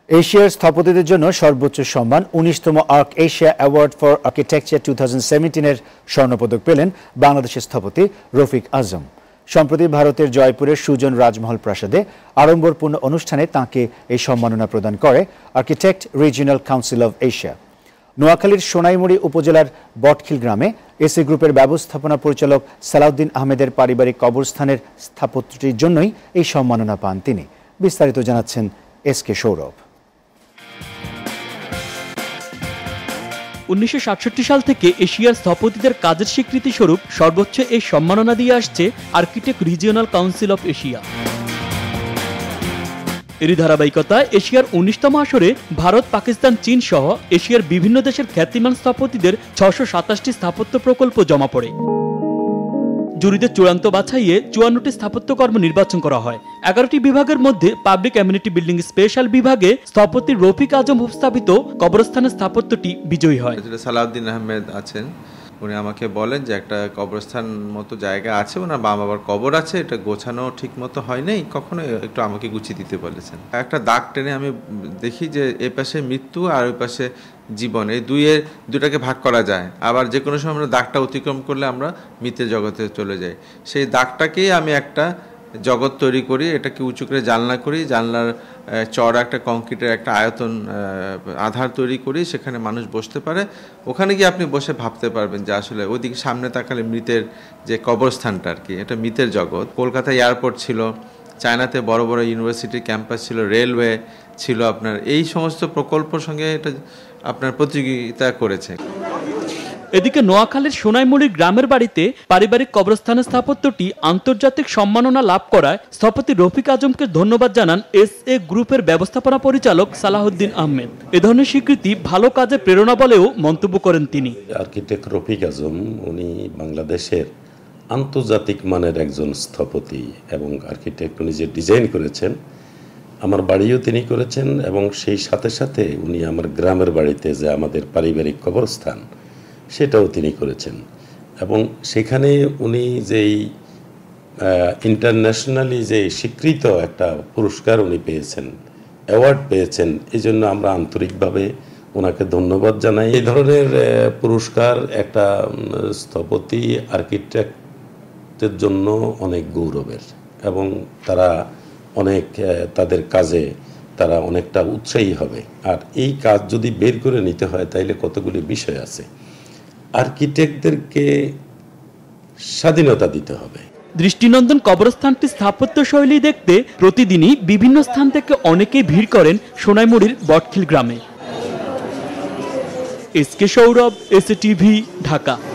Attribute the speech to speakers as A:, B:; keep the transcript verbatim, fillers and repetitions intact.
A: এশিয়ার স্থপতিদের জন্য সর্বোচ্চ সম্মান উনিশতম Arcasia award for architecture two thousand seventeen এর স্বর্ণপদক পেলেন বাংলাদেশের স্থপতি রফিক আজম। সম্প্রতি ভারতের জয়পুরের সুজন রাজমহল প্রাসাদে আড়ম্বরপূর্ণ অনুষ্ঠানে তাঁকে এই সম্মাননা প্রদান করে architect regional council of Asia. নোয়াখালীর সোনাইমুড়ি উপজেলার বটখিল গ্রামে এসি গ্রুপের ব্যবস্থাপনা পরিচালক সালাউদ্দিন আহমেদের পারিবারিক কবরস্থানের স্থাপত্যটির জন্যই এই সম্মাননা পান তিনি। বিস্তারিত জানাচ্ছেন এস কে সৌরভ।
B: উনিশশো সাতষট্টি সাল থেকে এশিয়ার স্থপতিদের কাজের স্বীকৃতি স্বরূপ সর্বোচ্চ এই সম্মাননা দিয়ে আসছে architect regional council of Asia. এরই ধারাবাহিকতায় এশিয়ার উনিশতম আসরে ভারত, পাকিস্তান, চীন সহ এশিয়ার বিভিন্ন দেশের খ্যাতিমান স্থপতিদের ছশো সাতাশটি স্থাপত্য প্রকল্প জমা পড়ে। জুরিদের চূড়ান্ত বাছাইয়ে চুয়ান্নটি স্থাপত্যকর্ম নির্বাচন করা হয়। এগারোটি বিভাগের মধ্যে পাবলিক অ্যামিনিটি বিল্ডিং স্পেশাল বিভাগে স্থপতি রফিক আজম স্থাপিত কবরস্থানের স্থাপত্যটি বিজয়ী হয়।
C: সালাউদ্দিন আহমেদ আছেন, উনি আমাকে বলেন যে একটা কবরস্থান মতো জায়গা আছে, ওনার মা বাবার কবর আছে, এটা গোছানো ঠিক মতো হয় নাই, কখনো একটু আমাকে গুছিয়ে দিতে বলেছেন। একটা দাগ টেনে আমি দেখি যে এ পাশে মৃত্যু আর ওই পাশে জীবন, এই দুইয়ের দুটাকে ভাগ করা যায়। আবার যে কোনো সময় আমরা দাগটা অতিক্রম করলে আমরা মৃতের জগতে চলে যাই। সেই দাগটাকেই আমি একটা জগৎ তৈরি করি, এটাকে উঁচু করে জানলা করি, জানলার চড়া একটা কংক্রিটের একটা আয়তন আধার তৈরি করি, সেখানে মানুষ বসতে পারে। ওখানে গিয়ে আপনি বসে ভাবতে পারবেন যে আসলে ওইদিকে সামনে তাকালে মৃতের যে কবরস্থানটা আর কি, এটা মৃতের জগৎ। কলকাতায় এয়ারপোর্ট ছিল, চায়নাতে বড় বড় ইউনিভার্সিটির ক্যাম্পাস ছিল, রেলওয়ে ছিল, আপনার এই সমস্ত প্রকল্পের সঙ্গে এটা আপনার প্রতিযোগিতা করেছে।
B: এদিকে নোয়াখালীর সোনাইমুড়ির গ্রামের বাড়িতে পারিবারিক কবরস্থানের স্থাপত্যটি আন্তর্জাতিক সম্মাননা লাভ করায় স্থপতি রফিক আজমকে ধন্যবাদ জানান এস এ গ্রুপের ব্যবস্থাপনা পরিচালক সালাউদ্দিন আহমেদ। এ ধরনের স্বীকৃতি ভালো কাজে প্রেরণা বলেও মন্তব্য করেন তিনি।
D: আর্কিটেক্ট রফিক আজম উনি বাংলাদেশের আন্তর্জাতিক মানের একজন স্থপতি এবং আর্কিটেক্ট। উনি যে ডিজাইন করেছেন আমার বাড়িও তিনি করেছেন, এবং সেই সাথে সাথে উনি আমার গ্রামের বাড়িতে যে আমাদের পারিবারিক কবরস্থান সেটাও তিনি করেছেন। এবং সেখানে উনি যেই ইন্টারন্যাশনালি যে স্বীকৃত একটা পুরস্কার উনি পেয়েছেন, অ্যাওয়ার্ড পেয়েছেন, এই জন্য আমরা আন্তরিকভাবে ওনাকে ধন্যবাদ জানাই। এই ধরনের পুরস্কার একটা স্থপতি আর্কিটেক্টের জন্য অনেক গৌরবের, এবং তারা অনেক তাদের কাজে তারা অনেকটা উৎসাহী হবে। আর এই কাজ যদি বের করে নিতে হয় তাইলে কতগুলি বিষয় আছে। আর্কিটেক্টদেরকে স্বাধীনতা দিতে হবে।
B: দৃষ্টিনন্দন কবরস্থানটি স্থাপত্য শৈলী দেখতে প্রতিদিনই বিভিন্ন স্থান থেকে অনেকেই ভিড় করেন সোনাইমুড়ির বটখিল গ্রামে। S K Sourav, S A TV, Dhaka.